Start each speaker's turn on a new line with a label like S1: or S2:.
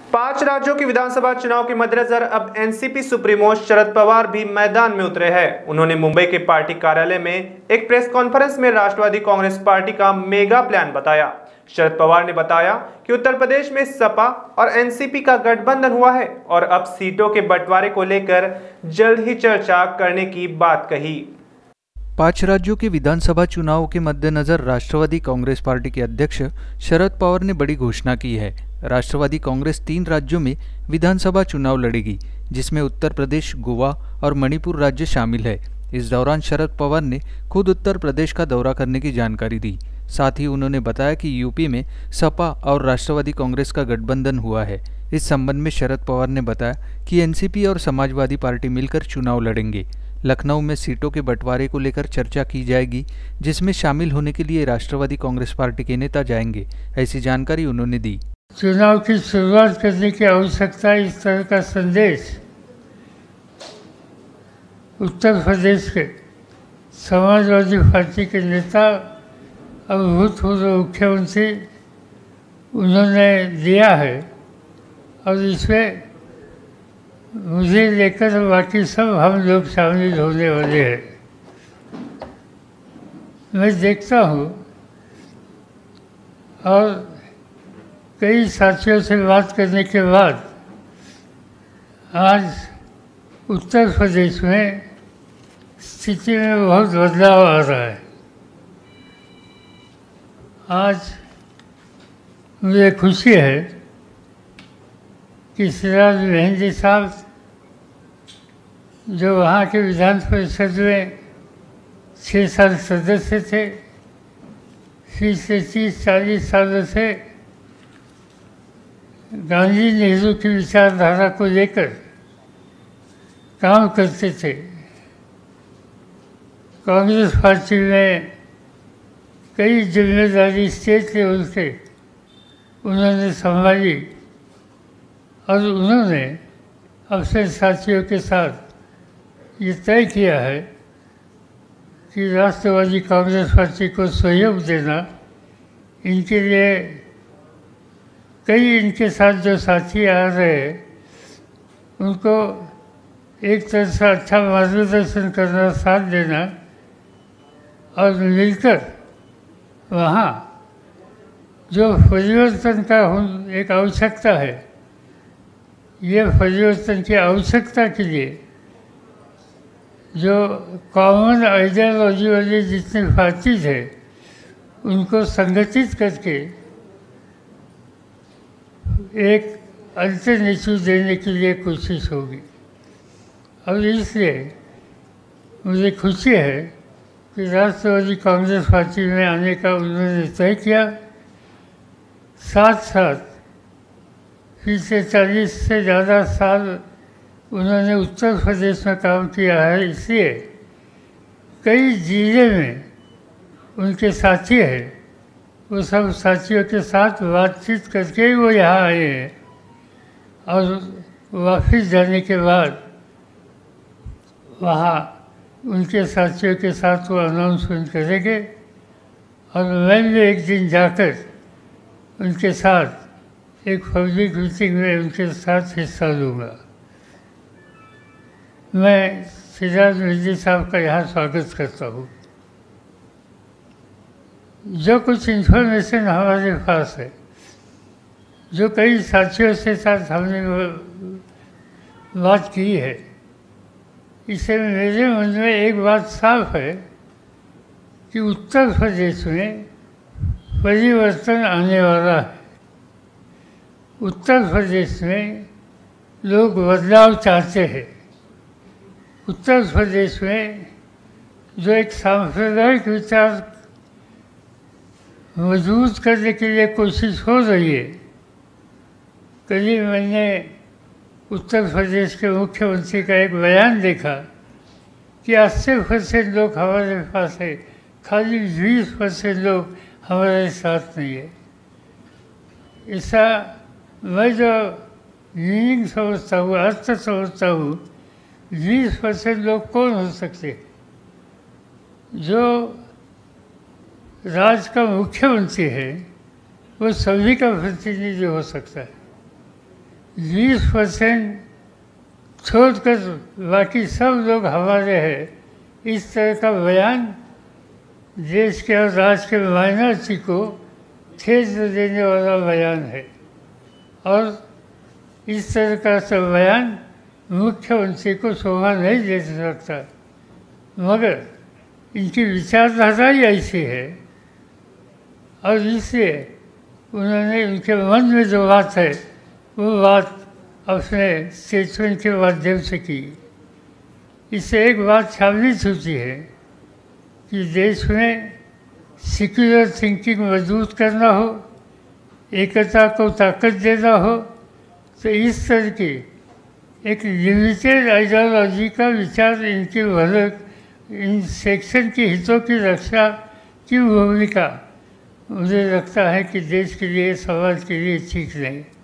S1: 5 राज्यों के विधानसभा चुनाव के मद्देनजर अब एनसीपी सुप्रीमो शरद पवार भी मैदान में उतरे हैं। उन्होंने मुंबई के पार्टी कार्यालय में एक प्रेस कॉन्फ्रेंस में राष्ट्रवादी कांग्रेस पार्टी का मेगा प्लान बताया। शरद पवार ने बताया कि उत्तर प्रदेश में सपा और एनसीपी का गठबंधन हुआ है और अब सीटों के बंटवारे को लेकर जल्द ही चर्चा करने की बात कही।
S2: 5 राज्यों के विधानसभा चुनाव के मद्देनजर राष्ट्रवादी कांग्रेस पार्टी के अध्यक्ष शरद पवार ने बड़ी घोषणा की है। राष्ट्रवादी कांग्रेस 3 राज्यों में विधानसभा चुनाव लड़ेगी, जिसमें उत्तर प्रदेश, गोवा और मणिपुर राज्य शामिल है। इस दौरान शरद पवार ने खुद उत्तर प्रदेश का दौरा करने की जानकारी दी। साथ ही उन्होंने बताया कि यूपी में सपा और राष्ट्रवादी कांग्रेस का गठबंधन हुआ है। इस संबंध में शरद पवार ने बताया कि एनसीपी और समाजवादी पार्टी मिलकर चुनाव लड़ेंगे। लखनऊ में सीटों के बंटवारे को लेकर चर्चा की जाएगी, जिसमें शामिल होने के लिए राष्ट्रवादी कांग्रेस पार्टी के नेता जाएंगे, ऐसी जानकारी उन्होंने दी।
S3: चुनाव की शुरुआत करने की आवश्यकता, इस तरह का संदेश उत्तर प्रदेश के समाजवादी पार्टी के नेता और भूतपूर्व मुख्यमंत्री उन्होंने दिया है और इसमें मुझे लेकर बाकी सब हम लोग शामिल होने वाले हैं। मैं देखता हूँ और कई साथियों से बात करने के बाद आज उत्तर प्रदेश में स्थिति में बहुत बदलाव आ रहा है। आज मुझे खुशी है कि सिराज मेहंदी साहब, जो वहाँ के विधान परिषद में 6 साल सदस्य थे, पिछले 30-40 सालों से गांधी नेहरू की विचारधारा को लेकर काम करते थे। कांग्रेस पार्टी में कई जिम्मेदारी स्टेट लेवल से उन्होंने संभाली और उन्होंने अपने साथियों के साथ ये तय किया है कि राष्ट्रवादी कांग्रेस पार्टी को सहयोग देना। इनके लिए कई इनके साथ जो साथी आ रहे हैं उनको एक तरह से अच्छा मार्गदर्शन करना, साथ देना और मिलकर वहाँ जो परिवर्तन का एक आवश्यकता है, ये परिवर्तन की आवश्यकता के लिए जो कॉमन आइडियोलॉजी वाली जितनी पार्टीज है उनको संगठित करके एक अल्टरनेटिव देने के लिए कोशिश होगी। और इसलिए मुझे खुशी है कि राष्ट्रवादी कांग्रेस पार्टी में आने का उन्होंने तय किया। साथ साथ पिछले 40 से ज़्यादा साल उन्होंने उत्तर प्रदेश में काम किया है, इसलिए कई जिले में उनके साथी हैं। वो सब साथियों के साथ बातचीत करके वो यहाँ आए हैं और वापस जाने के बाद वहाँ उनके साथियों के साथ वो अनाउंसमेंट करेंगे और मैं भी एक दिन जाकर उनके साथ एक पब्लिक मीटिंग में उनके साथ हिस्सा लूँगा। मैं सिराज मेहंदी साहब का यहाँ स्वागत करता हूँ। जो कुछ इन्फॉर्मेशन हमारे पास है, जो कई साथियों से साथ हमने बात की है, इससे मेरे मन में एक बात साफ है कि उत्तर प्रदेश में परिवर्तन आने वाला है। उत्तर प्रदेश में लोग बदलाव चाहते हैं। उत्तर प्रदेश में जो एक सांप्रदायिक विचार मजबूत करने के लिए कोशिश हो रही है, कल मैंने उत्तर प्रदेश के मुख्यमंत्री का एक बयान देखा कि 80% लोग हमारे पास है, खाली 20% लोग हमारे साथ नहीं है। ऐसा मैं जो मीनिंग समझता हूँ, अर्थ समझता हूँ, 20% लोग कौन हो सकते? जो राज्य का मुख्यमंत्री है वो सभी का प्रतिनिधि हो सकता है। 20% छोड़कर बाकी सब लोग हमारे हैं, इस तरह का बयान देश के और राज्य के माइनॉरिटी को ठेस देने वाला बयान है। और इस तरह का सब बयान मुख्यमंत्री को शोभा नहीं दे सकता, मगर इनकी विचारधारा ही ऐसी है और इसलिए उन्होंने उनके मन में जो बात है वो बात अपने स्टेटमेंट के माध्यम से की। इससे एक बात साबित होती है कि देश में सेक्युलर थिंकिंग मजबूत करना हो, एकता को ताकत देना हो, तो इस तरह की एक लिमिटेड आइडियोलॉजी का विचार इनकी भलक, इन सेक्शन के हितों की रक्षा की भूमिका मुझे लगता है कि देश के लिए, समाज के लिए ठीक नहीं।